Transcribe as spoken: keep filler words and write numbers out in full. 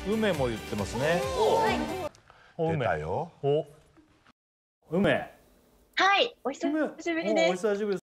梅も言ってますね。 お出たよ。 お梅。 はい、お久しぶりです。 お久しぶりです。